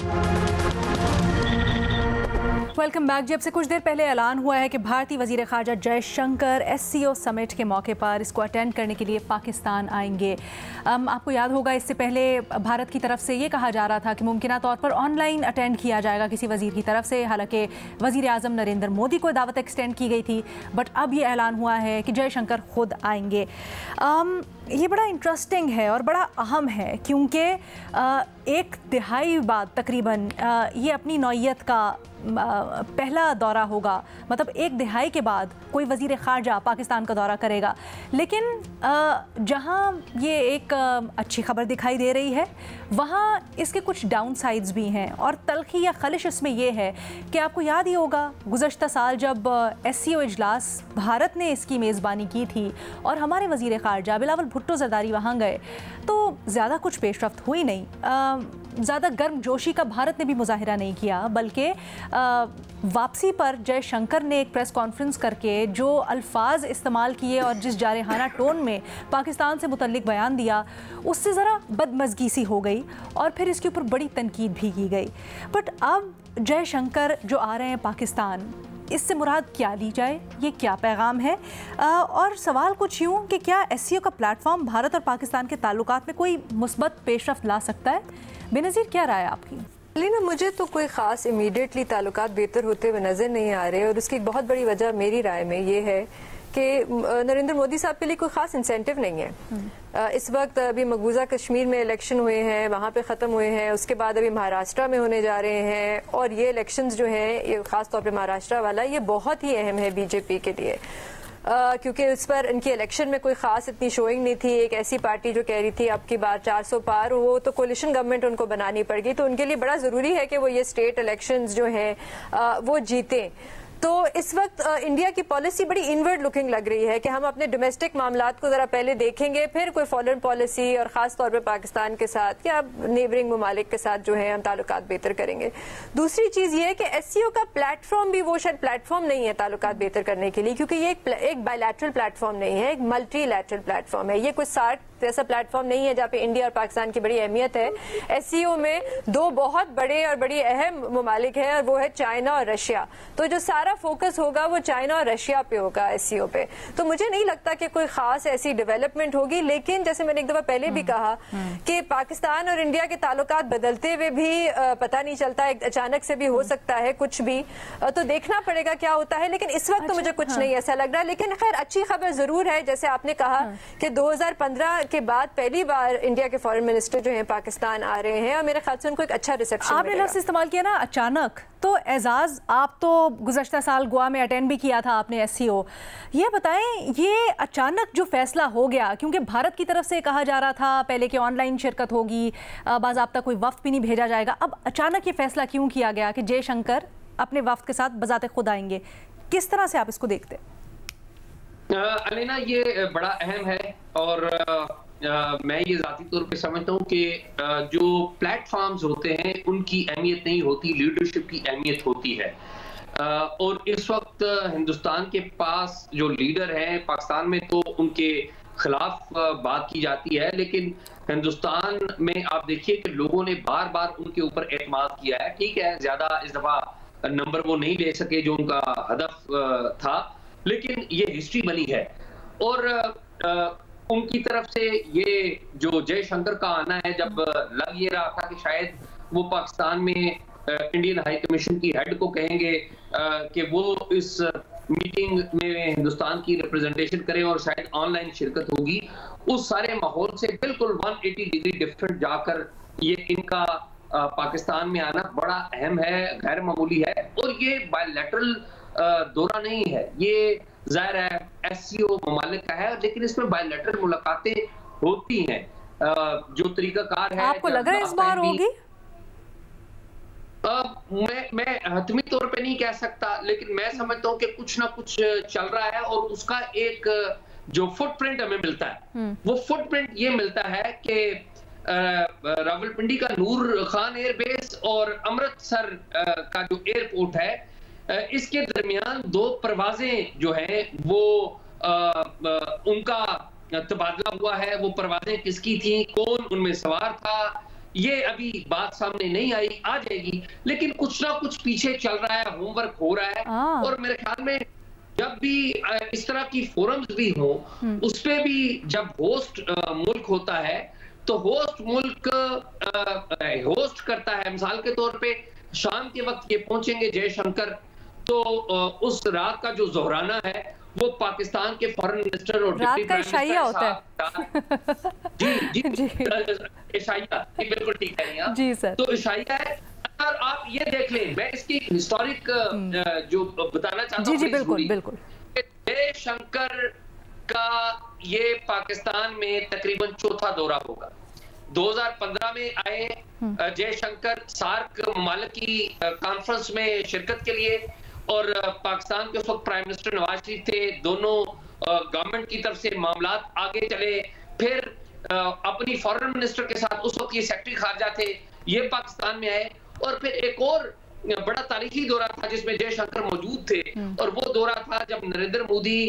Welcome back. جب سے کچھ دیر پہلے اعلان ہوا ہے کہ بھارتی وزیر خارجہ جے شنکر SCO سمٹ کے موقع پر اس کو اٹینڈ کرنے کے لیے پاکستان آئیں گے. آپ کو یاد ہوگا اس سے پہلے بھارت کی طرف سے یہ کہا جا رہا تھا کہ ممکنہ طور پر آن لائن اٹینڈ کیا جائے گا کسی وزیر کی طرف سے، حالانکہ وزیر اعظم نریندر مودی کو دعوت ایکسٹینڈ کی گئی تھی، بٹ اب یہ اعلان ہوا ہے کہ جے شنکر خود آئیں گے. یہ بڑا انٹرسٹنگ ہے اور بڑا اہم ہے کیونکہ ایک دہائی بعد تقریباً یہ اپنی نوعیت کا پہلا دورہ ہوگا، مطلب ایک دہائی کے بعد کوئی وزیر خارجہ پاکستان کا دورہ کرے گا. لیکن جہاں یہ ایک اچھی خبر دکھائی دے رہی ہے، وہاں اس کے کچھ ڈاؤن سائڈز بھی ہیں، اور تلخی یا خلش اس میں یہ ہے کہ آپ کو یاد ہی ہوگا گزشتہ سال جب SCO اجلاس بھارت نے اس کی میزبانی کی تھی اور ہمارے وزیر خارجہ بلاول بھٹو زرداری وہاں گئے، تو زیادہ کچھ پیش رفت ہوئی نہیں. زیادہ گرم جوشی کا بھارت نے بھی مظاہرہ نہیں کیا، بلکہ واپسی پر جے شنکر نے ایک پریس کانفرنس کر کے جو الفاظ استعمال کیے اور جس جارحانہ ٹون میں پاکستان سے متعلق بیان دیا، اس سے ذرا بدمزگی سی ہو گئی اور پھر اس کے اوپر بڑی تنقید بھی کی گئی. بٹ اب جے شنکر جو آ رہے ہیں پاکستان، اس سے مراد کیا لی جائے، یہ کیا پیغام ہے؟ اور سوال کچھ یوں کہ کیا SCO کا پلیٹ فارم بھارت اور پاکستان کے تعلقات میں کوئی مثبت پیش رفت لا سکتا ہے؟ بے نظیر کیا رائے آپ کی؟ لینا مجھے تو کوئی خاص امیڈیٹلی تعلقات بہتر ہوتے ہوئے نظر نہیں آ رہے، اور اس کی ایک بہت بڑی وجہ میری رائے میں یہ ہے کہ نریندر مودی صاحب کے لیے کوئی خاص انسینٹیو نہیں ہے. اس وقت ابھی مقبوضہ کشمیر میں الیکشن ہوئے ہیں، وہاں پہ ختم ہوئے ہیں، اس کے بعد ابھی مہاراشٹرا میں ہونے جا رہے ہیں، اور یہ الیکشنز جو ہیں، یہ خاص طور پہ مہاراشٹرا والا، یہ بہت ہی اہم ہے BJP کے لیے، کیونکہ اس پر ان کی الیکشن میں کوئی خاص اتنی شوئنگ نہیں تھی. ایک ایسی پارٹی جو کہہ رہی تھی اب کی بار 400 پار، وہ تو کولیشن گورنمنٹ ان کو بنانی پڑ گئی، تو ان کے لیے بڑا ضروری ہے کہ وہ یہ اسٹیٹ الیکشنز جو ہیں وہ جیتیں. تو اس وقت انڈیا کی پالیسی بڑی انورڈ لکنگ لگ رہی ہے کہ ہم اپنے ڈومیسٹک معاملات کو ذرا پہلے دیکھیں گے، پھر کوئی فارن پالیسی اور خاص طور پہ پاکستان کے ساتھ یا نیبرنگ ممالک کے ساتھ جو ہے ہم تعلقات بہتر کریں گے. دوسری چیز یہ ہے کہ SCO کا پلیٹ فارم بھی وہ شاید پلیٹ فارم نہیں ہے تعلقات بہتر کرنے کے لیے، کیونکہ یہ ایک بائی لیٹرل پلیٹ فارم نہیں ہے، ایک ملٹی لیٹرل پلیٹ فارم ہے. یہ کوئی SAARC جیسا پلیٹ فارم نہیں ہے جہاں پہ انڈیا اور پاکستان کی بڑی اہمیت ہے. SCO میں دو بہت بڑے اور بڑی اہم ممالک ہیں، اور وہ ہے چائنا اور رشیا. تو جو سارا فوکس ہوگا وہ چائنا اور رشیا پہ ہوگا SCO پہ. تو مجھے نہیں لگتا کہ کوئی خاص ایسی ڈیولپمنٹ ہوگی، لیکن جیسے میں نے ایک دفعہ پہلے بھی کہا کہ پاکستان اور انڈیا کے تعلقات بدلتے ہوئے بھی پتہ نہیں چلتا، ایک اچانک سے بھی ہو سکتا ہے کچھ بھی، تو دیکھنا پڑے گا کیا ہوتا ہے. لیکن اس وقت تو مجھے کچھ نہیں ایسا لگ رہا. لیکن خیر اچھی خبر ضرور ہے، جیسے آپ نے کہا کہ 2015 کے بعد پہلی بار انڈیا کے فارن منسٹر جو ہیں پاکستان آ رہے ہیں، اور میرے خیال سے ان کو ایک اچھا ریسیپشن آپ نے لفظ استعمال کیا نا اچانک. تو اعزاز، آپ تو گزشتہ سال گوا میں اٹینڈ بھی کیا تھا آپ نے SCO. یہ بتائیں یہ اچانک جو فیصلہ ہو گیا، کیونکہ بھارت کی طرف سے کہا جا رہا تھا پہلے کہ آن لائن شرکت ہوگی، باضابطہ کوئی وفد بھی نہیں بھیجا جائے گا، اب اچانک یہ فیصلہ کیوں کیا گیا کہ جے شنکر اپنے وفد کے ساتھ بذات خود آئیں گے؟ کس طرح سے آپ اس کو دیکھتے ہیں؟ علینا یہ بڑا اہم ہے، اور میں یہ ذاتی طور پہ سمجھتا ہوں کہ جو پلیٹ فارمز ہوتے ہیں ان کی اہمیت نہیں ہوتی، لیڈرشپ کی اہمیت ہوتی ہے. اور اس وقت ہندوستان کے پاس جو لیڈر ہیں پاکستان میں تو ان کے خلاف بات کی جاتی ہے، لیکن ہندوستان میں آپ دیکھیے کہ لوگوں نے بار بار ان کے اوپر اعتماد کیا ہے. ٹھیک ہے زیادہ اس دفعہ نمبر وہ نہیں لے سکے جو ان کا ہدف تھا، لیکن یہ ہسٹری بنی ہے. اور ان کی طرف سے یہ جو جے شنکر کا آنا ہے، جب لگ یہ رہا تھا کہ شاید وہ پاکستان میں انڈین ہائی کمیشن کی ہیڈ کو کہیں گے کہ وہ اس میٹنگ میں ہندوستان کی ریپرزنٹیشن کریں اور شاید آن لائن شرکت ہوگی، اس سارے ماحول سے بالکل 180 ڈگری ڈفرنٹ جا کر یہ ان کا پاکستان میں آنا بڑا اہم ہے، غیر معمولی ہے. اور یہ بائی لیٹرل دورہ نہیں ہے، یہ ظاہر ہے SCO ممالک کا ہے، لیکن اس میں بائی لیٹرل ملاقاتیں ہوتی ہیں. جو طریقہ کار ہے، آپ کو لگ رہا ہے اس بار ہوگی؟ میں حتمی طور پہ نہیں کہہ سکتا، لیکن میں سمجھتا ہوں کہ کچھ نہ کچھ چل رہا ہے. اور اس کا ایک جو فٹ پرنٹ ہمیں ملتا ہے، وہ فٹ پرنٹ یہ ملتا ہے کہ راولپنڈی کا نور خان ایئر بیس اور امرتسر کا جو ایئرپورٹ ہے اس کے درمیان 2 پروازیں جو ہیں وہ ان کا تبادلہ ہوا ہے. وہ پروازیں کس کی تھیں, کون ان میں سوار تھا, یہ ابھی بات سامنے نہیں آئی, آ جائے گی. لیکن کچھ نہ کچھ پیچھے چل رہا ہے, ہوم ورک ہو رہا ہے. اور میرے خیال میں جب بھی اس طرح کی فورمز بھی ہوں, اس پہ بھی جب ہوسٹ ملک ہوتا ہے تو ہوسٹ ملک ہوسٹ کرتا ہے. مثال کے طور پہ شام کے وقت یہ پہنچیں گے جے شنکر, تو اس رات کا جو زہرانہ ہے وہ پاکستان کے فارن منسٹر اور رات کا عشائیہ ہوتا ہے. جی عشائیہ, بالکل ٹھیک کہہ رہی ہیں جی سر, تو عشائیہ ہے. اور آپ یہ دیکھ لیں, میں اس کی ہسٹورک جو بتانا چاہتا ہوں, جی بالکل جے شنکر کا یہ پاکستان میں تقریباً 4تھا دورہ ہوگا. 2015 میں آئے جے شنکر سارک ممالک کی کانفرنس میں شرکت کے لیے, اور پاکستان کے اس وقت پرائم منسٹر نواز شریف تھے. دونوں گورنمنٹ کی طرف سے معاملات آگے چلے. پھر اپنی فارن منسٹر کے ساتھ, اس وقت یہ سیکرٹری خارجہ تھے, یہ پاکستان میں آئے. اور پھر ایک اور بڑا تاریخی دورہ تھا جس میں جے شنکر موجود تھے, اور وہ دورہ تھا جب نریندر مودی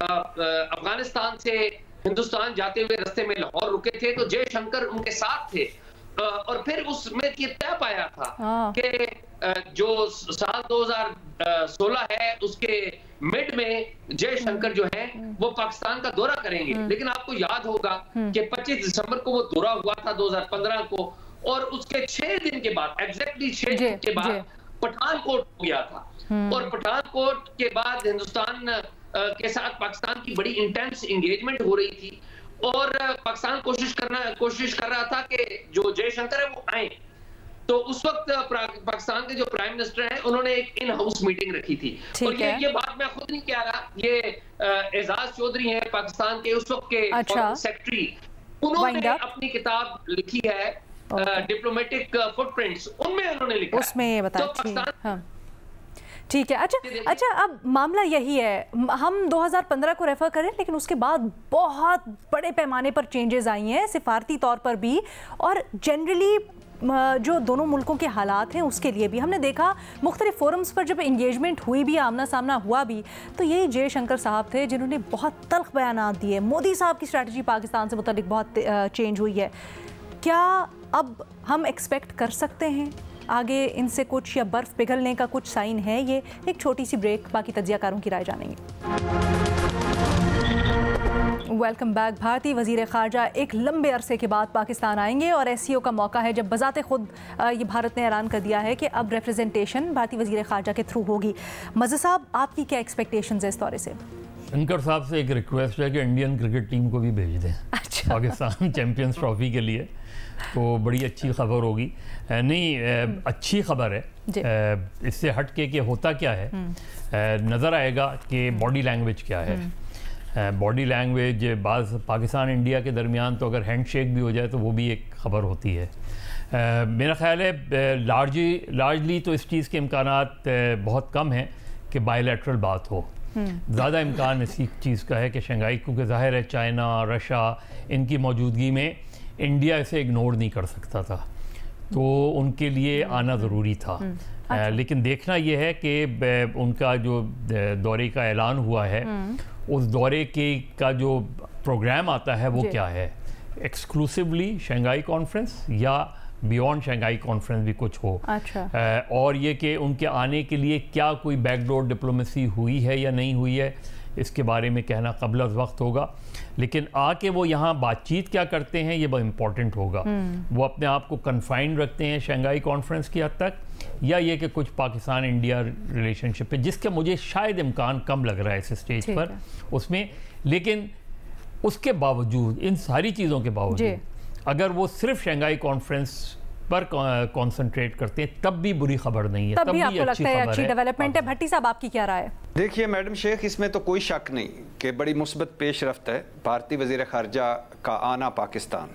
افغانستان سے ہندوستان جاتے ہوئے رستے میں لاہور رکے تھے, تو جے شنکر ان کے ساتھ تھے. اور پھر اس میں یہ طے پایا تھا کہ جو سال 2016 ہے اس کے مڈ میں جے شنکر جو ہیں وہ پاکستان کا دورہ کریں گے. لیکن آپ کو یاد ہوگا کہ 25 دسمبر کو وہ دورہ ہوا تھا 2015 کو, اور اس کے 6 دن کے بعد, ایگزیکٹلی 6 دن کے بعد پٹھان کوٹ ہو گیا تھا. اور پٹھان کوٹ کے بعد ہندوستان کے ساتھ پاکستان کی بڑی انٹینس انگیجمنٹ ہو رہی تھی, اور پاکستان کوشش کر رہا تھا کہ جو جے شنکر ہے وہ آئیں. تو اس وقت پاکستان کے جو پرائم منسٹر ہیں انہوں نے ایک ان ہاؤس میٹنگ رکھی تھی. اور یہ بات میں خود نہیں کہہ رہا, یہ اعزاز چودھری ہیں پاکستان کے اس وقت کے سیکرٹری, انہوں نے اپنی کتاب لکھی ہے ڈپلومیٹک فٹ پرنٹس, ان میں انہوں نے لکھا اس میں یہ بتایا. ٹھیک ہے. اچھا اب معاملہ یہی ہے, ہم 2015 کو ریفر کریں, لیکن اس کے بعد بہت بڑے پیمانے پر چینجز آئی ہیں سفارتی طور پر بھی, اور جنرلی جو دونوں ملکوں کے حالات ہیں اس کے لیے بھی. ہم نے دیکھا مختلف فورمز پر جب انگیجمنٹ ہوئی بھی, آمنا سامنا ہوا بھی, تو یہی جے شنکر صاحب تھے جنہوں نے بہت تلخ بیانات دیے. مودی صاحب کی اسٹریٹجی پاکستان سے متعلق بہت چینج ہوئی ہے. کیا اب ہم ایکسپیکٹ کر سکتے ہیں آگے ان سے کچھ, یا برف پگھلنے کا کچھ سائن ہے؟ یہ ایک چھوٹی سی بریک, باقی تجزیہ کاروں کی رائے جانیں گے. Welcome back. بھارتی وزیر خارجہ ایک لمبے عرصے کے بعد پاکستان آئیں گے, اور ایس سی او کا موقع ہے جب بذات خود یہ بھارت نے اعلان کر دیا ہے کہ اب ریپریزنٹیشن بھارتی وزیر خارجہ کے تھرو ہوگی. مزہ صاحب, آپ کی کیا ایکسپیکٹیشنز ہیں اس دورے سے؟ شنکر صاحب سے ایک ریکویسٹ ہے کہ انڈین کرکٹ ٹیم کو بھی بھیج دیں پاکستان چیمپئنز ٹرافی کے لیے, تو بڑی اچھی خبر ہوگی. نہیں, اچھی خبر ہے. اس سے ہٹ کے کہ ہوتا کیا ہے, نظر آئے گا کہ باڈی لینگویج کیا ہے. باڈی لینگویج بعض پاکستان انڈیا کے درمیان تو اگر ہینڈ شیک بھی ہو جائے تو وہ بھی ایک خبر ہوتی ہے. میرا خیال ہے لارجلی تو اس چیز کے امکانات بہت کم ہیں کہ بائی لیٹرل بات ہو. زیادہ امکان اسی چیز کا ہے کہ شنگھائی, کیونکہ ظاہر ہے چائنا, رشیا, ان کی موجودگی میں انڈیا اسے اگنور نہیں کر سکتا تھا, تو ان کے لیے آنا ضروری تھا. لیکن دیکھنا یہ ہے کہ ان کا جو دورے کا اعلان ہوا ہے, اس دورے کا جو پروگرام آتا ہے وہ کیا ہے, ایکسکلوسیولی شنگھائی کانفرنس یا بیونڈ شنگھائی کانفرنس بھی کچھ ہو. اور یہ کہ ان کے آنے کے لیے کیا کوئی بیک ڈور ڈپلومیسی ہوئی ہے یا نہیں ہوئی ہے, اس کے بارے میں کہنا قبل از وقت ہوگا. لیکن آ کے وہ یہاں بات چیت کیا کرتے ہیں یہ بہت امپورٹنٹ ہوگا. وہ اپنے آپ کو کنفائنڈ رکھتے ہیں شنگھائی کانفرنس کی حد تک, یا یہ کہ کچھ پاکستان انڈیا ریلیشن شپ ہے, جس کا مجھے شاید امکان کم لگ رہا ہے اس اسٹیج پر اس میں. لیکن اس کے باوجود, ان ساری چیزوں کے باوجود, اگر وہ صرف شنگھائی کانفرنس پر کانسنٹریٹ کرتے ہیں تب بھی بری خبر نہیں ہے, تب بھی آپ کو لگتا ہے اچھی ڈیولپمنٹ ہے. بھٹی صاحب, آپ کی کیا رائے ہے؟ دیکھیے میڈم شیخ, اس میں تو کوئی شک نہیں کہ بڑی مثبت پیش رفت ہے بھارتی وزیر خارجہ کا آنا پاکستان.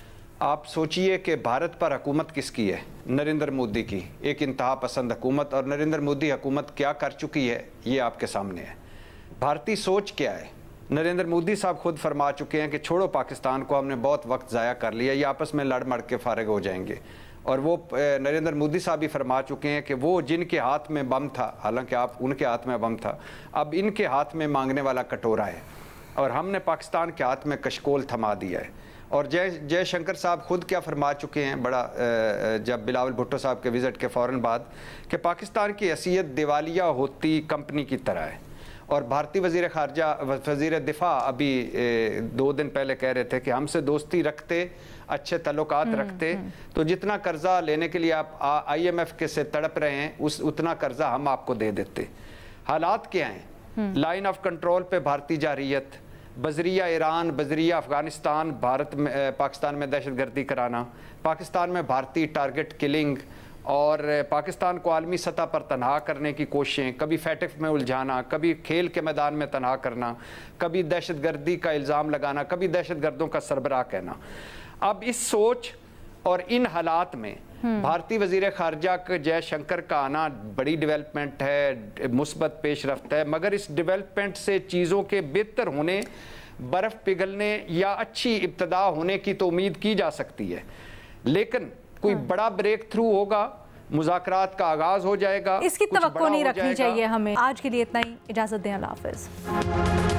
آپ سوچئے کہ بھارت پر حکومت کس کی ہے؟ نریندر مودی کی, ایک انتہا پسند حکومت. اور نریندر مودی حکومت کیا کر چکی ہے یہ آپ کے سامنے ہے. بھارتی سوچ کیا ہے नरेंद्र मोदी साहब खुद फरमा चुके हैं कि छोड़ो पाकिस्तान को, हमने बहुत वक्त ज़ाया कर लिया, ये आपस में लड़ मड़ के फारिग हो जाएंगे। और वो नरेंद्र मोदी साहब भी फरमा चुके हैं कि वो जिनके हाथ में बम था, हालांकि आप उनके हाथ में बम था, अब इनके हाथ में मांगने वाला कटोरा है और हमने पाकिस्तान के हाथ में कशकोल थमा दिया है। और जयशंकर साहब खुद क्या फरमा चुके हैं बड़ा जब बिलावल भुट्टो साहब के विज़िट के फ़ौरन बाद, कि पाकिस्तान की हैसियत दिवालिया होती कंपनी की तरह है। और भारतीय वज़ीर दिफा अभी 2 दिन पहले कह रहे थे कि हमसे दोस्ती रखते, अच्छे ताल्लुकात रखते तो जितना कर्जा लेने के लिए आप IMF के से तड़प रहे हैं उतना कर्जा हम आपको दे देते। हालात क्या हैं? लाइन ऑफ कंट्रोल पे भारतीय जारियत, बजरिया ईरान, बजरिया अफगानिस्तान, भारत में पाकिस्तान में दहशतगर्दी कराना, पाकिस्तान में भारतीय टारगेट किलिंग और पाकिस्तान को आलमी सतह पर तनहा करने की कोशिशें, कभी फैटिफ में उलझाना, कभी खेल के मैदान में तनहा करना, कभी दहशतगर्दी का इल्ज़ाम लगाना, कभी दहशतगर्दों का सरबराह कहना। अब इस सोच और इन हालात में भारतीय वज़ीर ख़ारजा के जयशंकर का आना बड़ी डेवलपमेंट है, मुस्बत पेशरफ्त है, मगर इस डेवलपमेंट से चीज़ों के बेहतर होने, बर्फ़ पिघलने या अच्छी इब्तदा होने की तो उम्मीद की जा सकती है, लेकिन कोई बड़ा ब्रेक थ्रू होगा, मुज़ाकरात का आगाज़ हो जाएगा, इसकी तवक्को नहीं रखनी चाहिए हमें। आज के लिए इतना ही, इजाज़त दें, अल्लाह हाफ़िज़।